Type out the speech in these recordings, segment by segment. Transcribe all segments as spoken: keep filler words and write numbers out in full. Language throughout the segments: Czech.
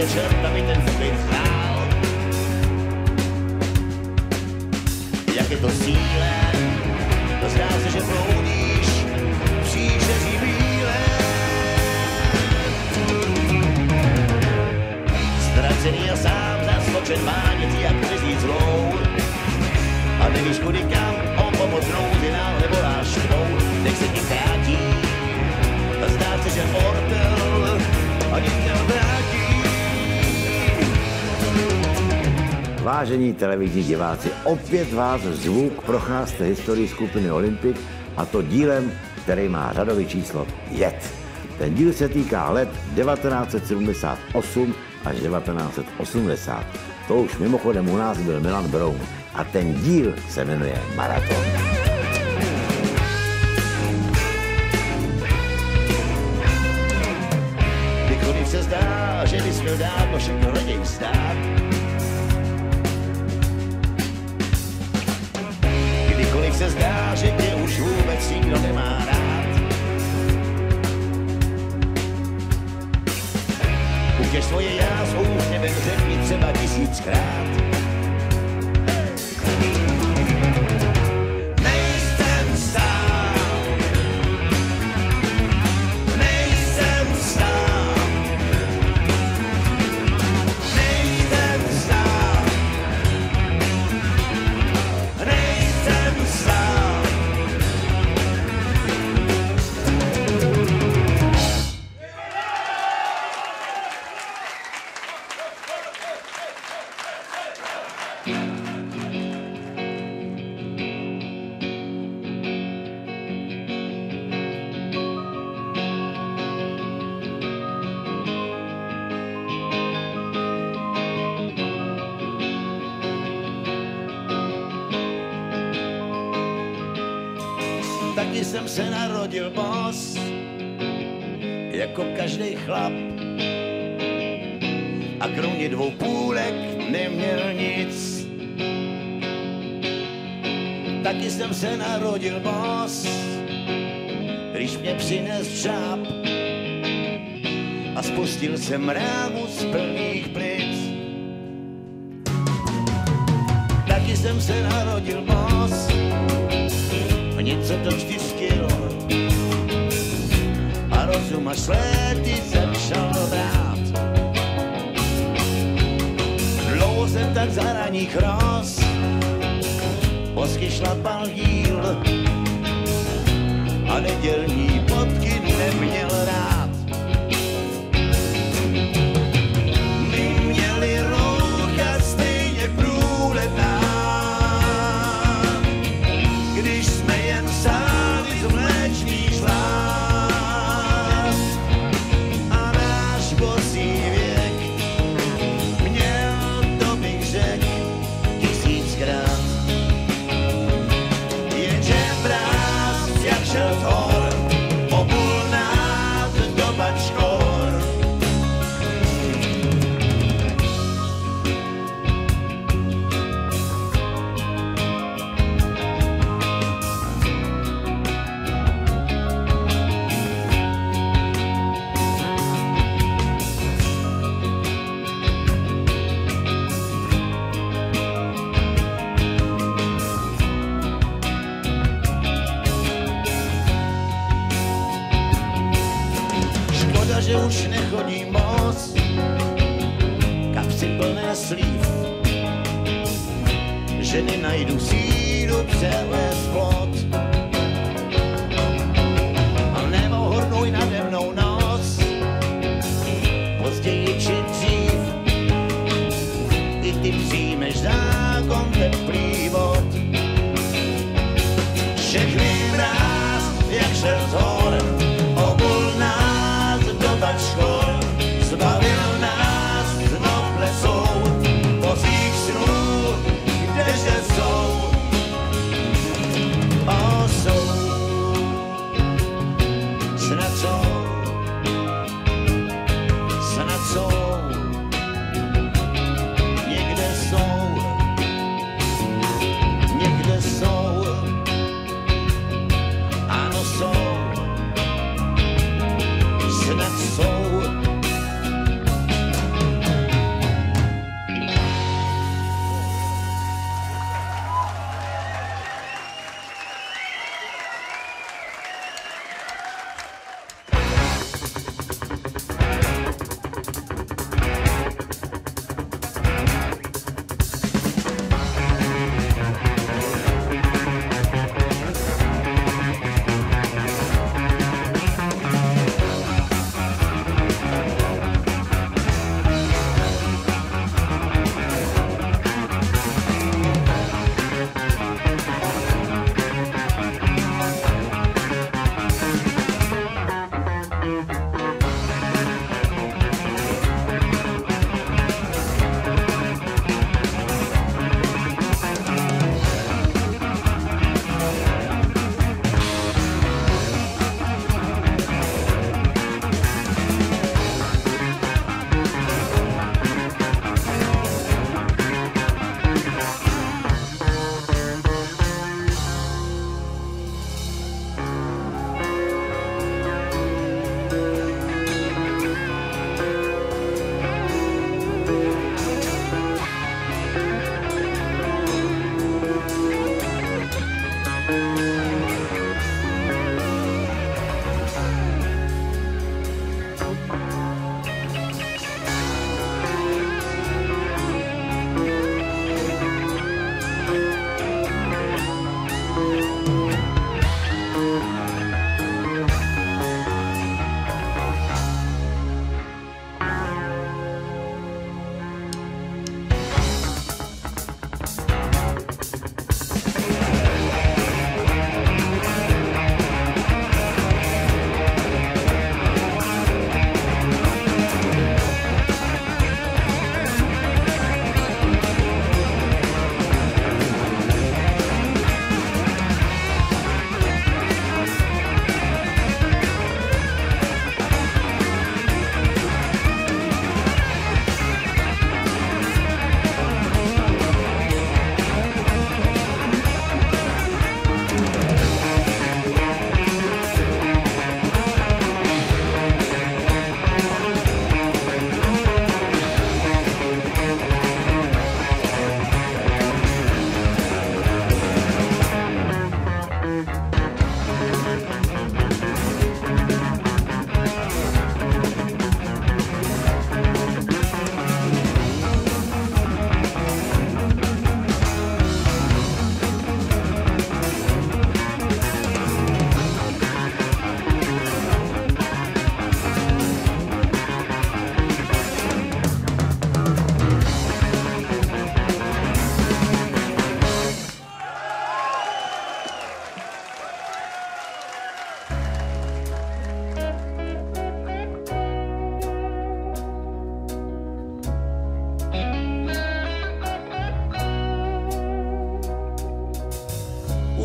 je čert, aby ten klid hrál. Jak je to síle, zdá se, že proudíš příšeří bílé. Ztracený a sám zaskočen váněc, jak řezí zlou. A nevíš kudy kam, o pomoc nouzi nám nevoláš štvou. Teď se ti krátí, a zdá se, že ortel ani nevrátí. Vážení televizní diváci, opět vás zvu k procházce historii skupiny Olympik, a to dílem, který má řadové číslo pět. Ten díl se týká let devatenáct set sedmdesát osm až devatenáct set osmdesát. To už mimochodem u nás byl Milan Broun a ten díl se jmenuje Maraton. Kdykoliv se zdá, že bys měl dávno všechno raději vstát. Kdykoliv se zdá, že tě už vůbec nikdo nemá rád. Utěž svoje já s úsměvem řekni třeba tisíckrát. Nejsem sám, nejsem sám, nejsem sám, nejsem sám. Taky jsem se narodil bos, jako každý chlap. A kromě dvou půlek neměl nic. Taky jsem se narodil bos, když mě přines žáb. A spustil jsem rámu z plných plic. Taky jsem se narodil bos, něco to vždy skill. A rozum až léty začal brát. Dlouho jsem tak za raných roz bosky šlapal díl a nedělní potky neměl rád. My měli roucha stejně průletná, když jsme jen sáli z mléčných žláz. A náš bosý věk měl, to bych řekl, tisíckrát. Jenže mráz, jak šel z hor, obul nás do bačkor. Škoda, že už nechodí moc, kapsy plné slív, že nenajdu sílu převést plot. A nebo hornuj nade mnou noc, později či dřív, i ty přijmeš zákon teplý vod. Všechny mráz, jak šel z hor, obul nás do bačkor, zbavil nás znov plesou, bosých snů, kdeže jsou. O, jsou, snad jsou, snad jsou, někde jsou.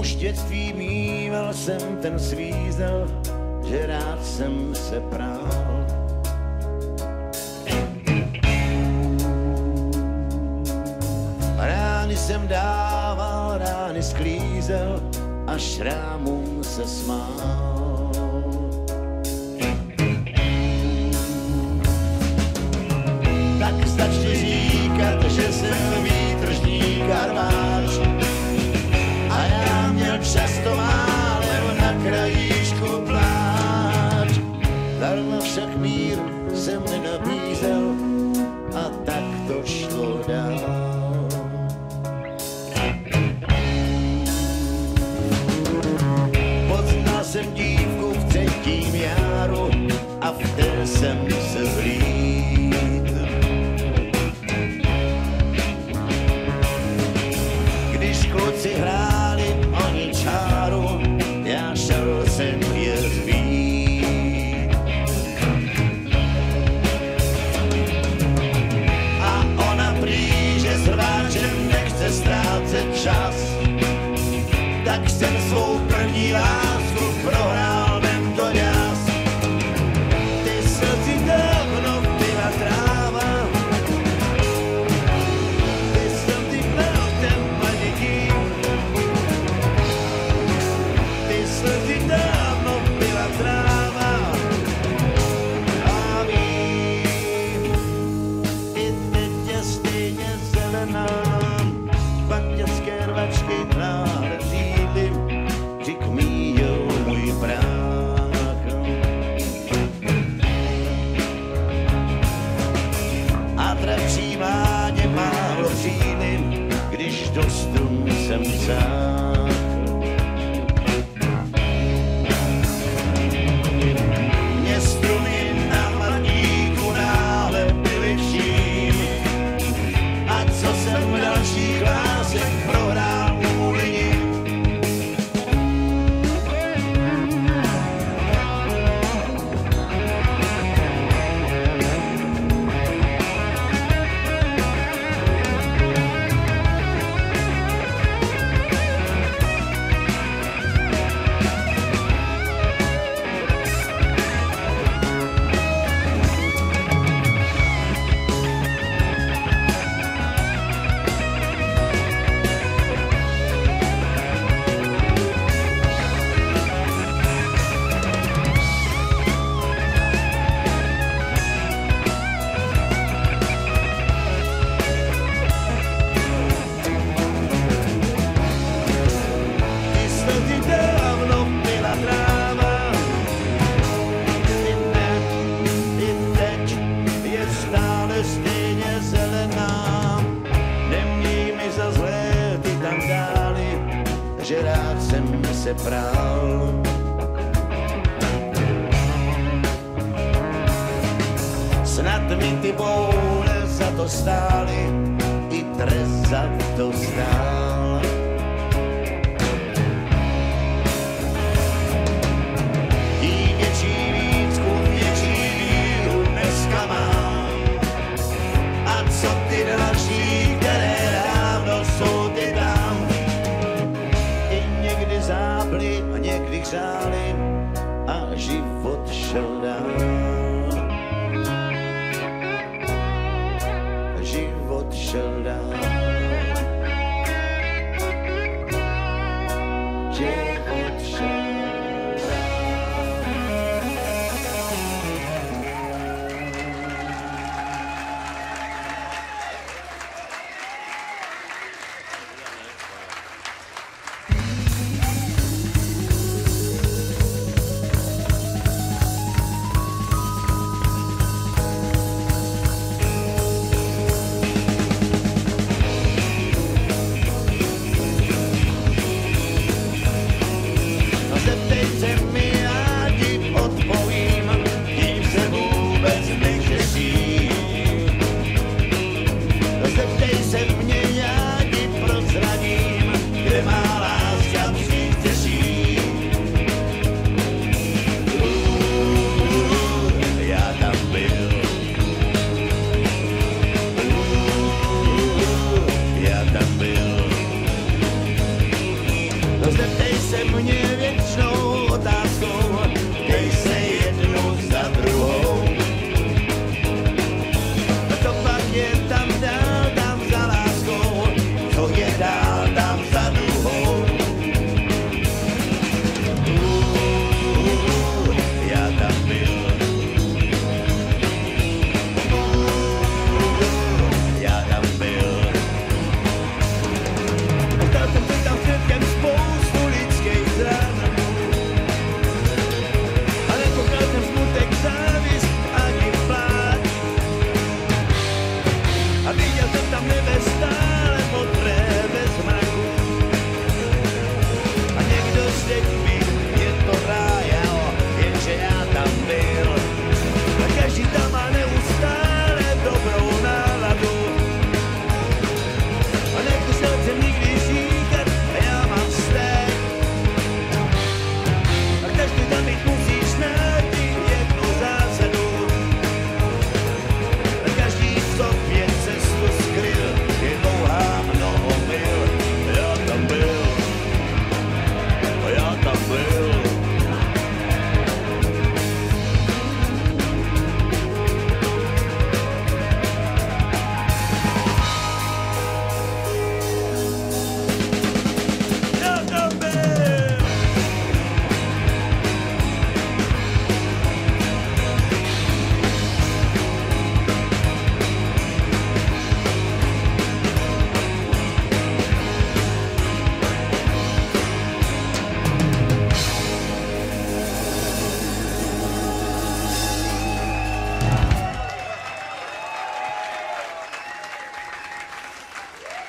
Už v dětství mýval jsem ten svízel, že rád jsem se prál. Rány jsem dával, rány sklízel a šrámům se smál. Tak stačí říkat, že jsem výtržník a rváč. A já měl často málem na krajíčku pláč. Darmo však mír jsem nenabízel a tak to šlo dál. Poznal jsem dívku v třetím járu a v té jsem se zlít. Když kluci hráli oni čáru, já šel jsem je zbít. A ona prý, že s rváčem nechce ztrácet čas, tak jsem svou první lásku prohrál tento jas. Ty slzy dávno byla tráva, ty slzy byl ten padětí. Ty slzy dávno byla tráva a vím, i teď je stejně zelená. Bandětské rvačky náhle řídly, řík míjel můj prách. A trepčí mláďě málo přijdy, když do strun jsem sáhl. Mě struny na mladíku náhle byly vším, a co jsem dalších lásek prohrál u lidi. Že rád jsem se prál. Snad mi ty boule za to stály, i trest za to stál. Tím větší vícku, větší víru dneska mám. A co ty další, které dávno jsou ty tam? Zábly a někdy hřály a život šel dál. Život šel dál. Život šel dál.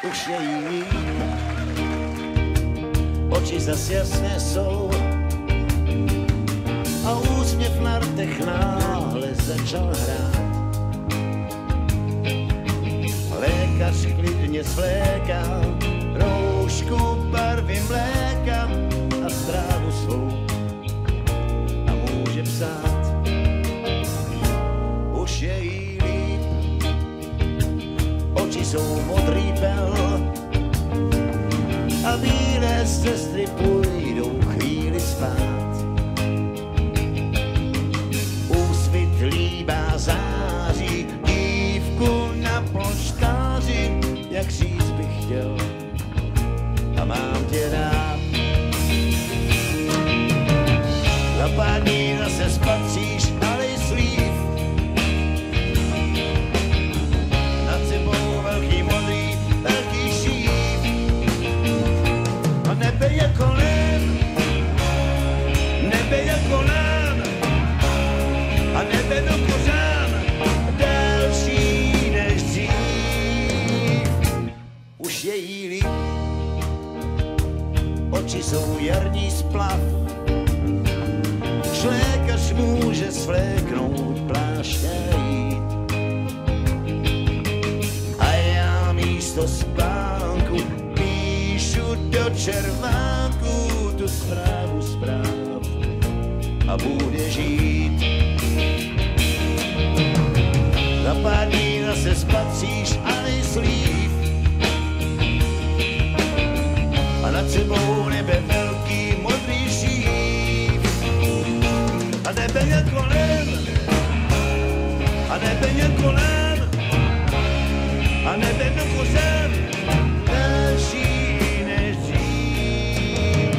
už je jí líp, oči zas jasné jsou a úsměv na rtech náhle začal hrát. Lékař klidně svlékal roušku barvy mléka a zprávu svou a může psát, už je jí líp, oči jsou modrý pel a bílé sestry půjdou chvíli spát. Úsvit líbá září dívku na polštáři, jak říct bych chtěl a mám tě rád. Za pár dní zase spatříš alej slív, nad sebou velký modrý, velký šíp a nebe je kolem, nebe je kolem a nebe do kořán delší než dřív. Už je jí líp, oči jsou jarní splav, šlékař může svléknout pláště jít. A já místo spánku píšu do červánku tu zprávu zpráv a bude žít. Za pár dní zase spatříš alej slív a nad sebou nebe velký modrý šíp a nebe je kolem, a nebe je kolem a nebe do kořen delší než dřív.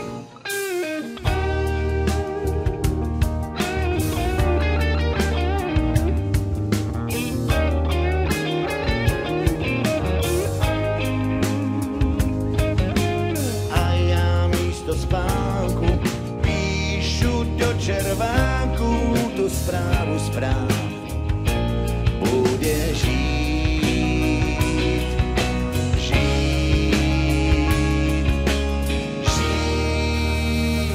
A já místo spánku píšu do červánku tu zprávu zpráv, bude žít, žít, žít.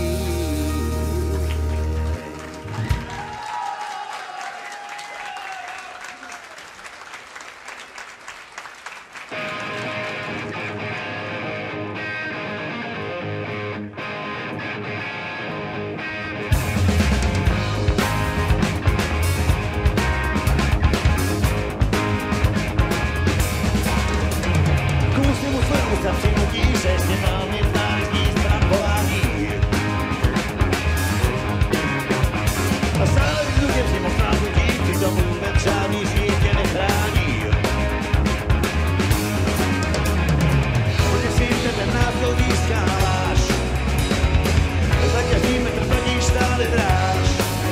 Přinutí se s těmami národní zbrakování. A stále vyzudě přímo s náhodí, přitom vůbec žádný žít tě nechrání. Protože si ten názdol získáváš, za každý metr plníš stále dráž.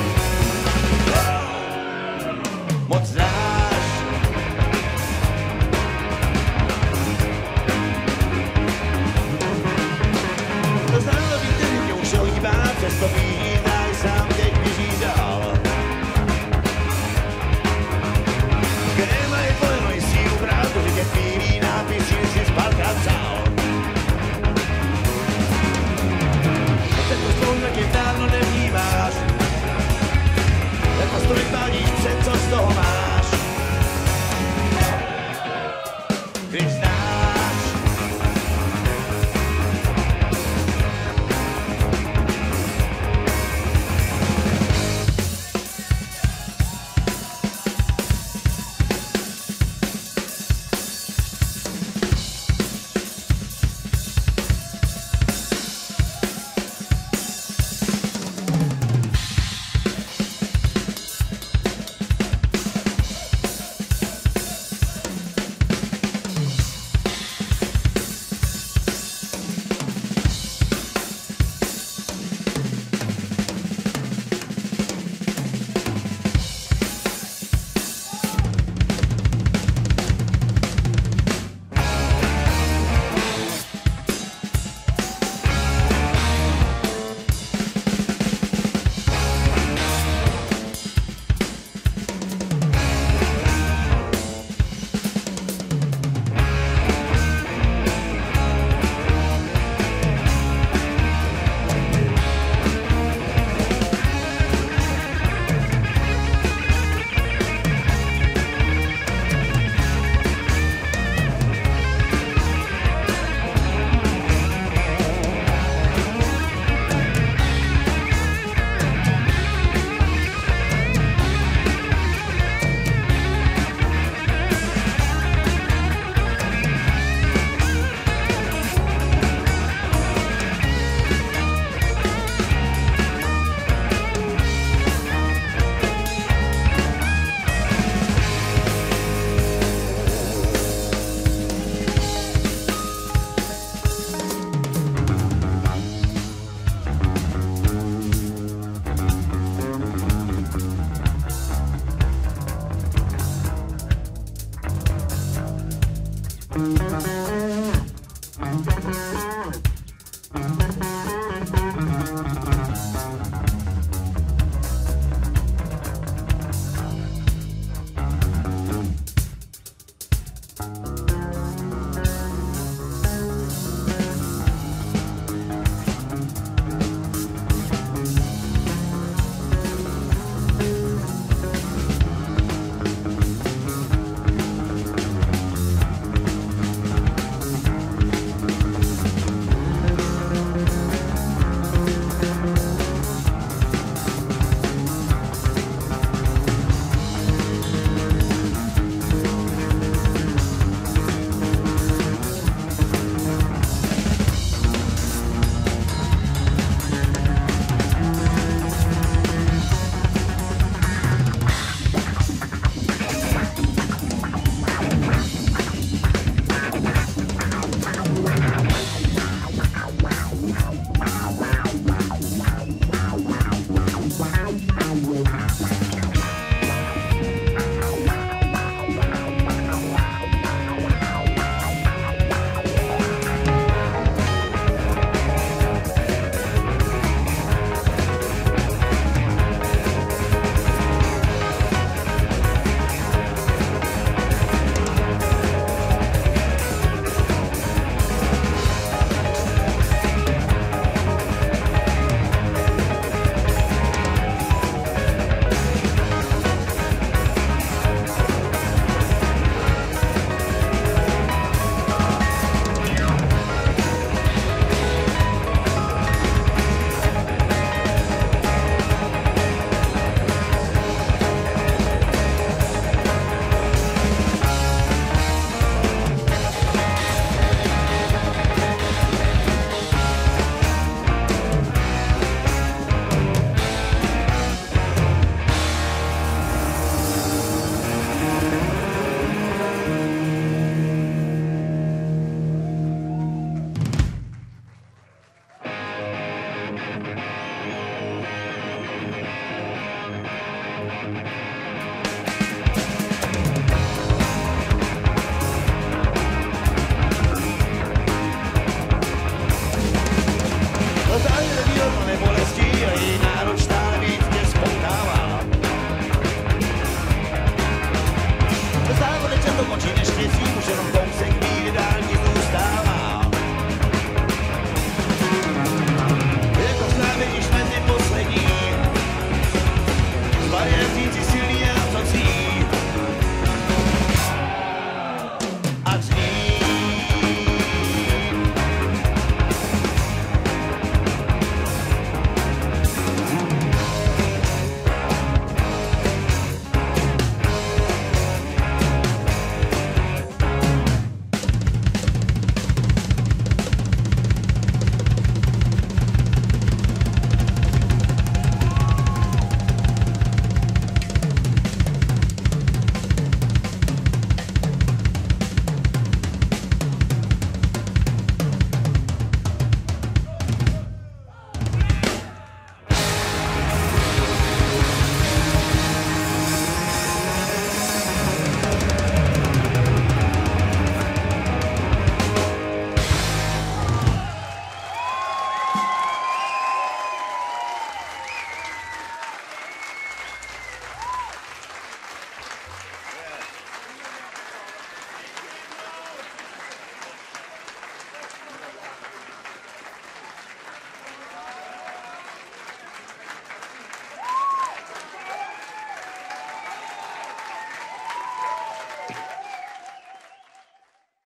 Moc dráž. Přesto výdaj sám teď běží dál. Kde mají voleno i sílu brát, protože tě chvílí nápis, že jsi spálka vzal. A ten postoj na tě dávno nevnímáš, jako stolik pálíš před, co z toho máš. Když znáš Thank you.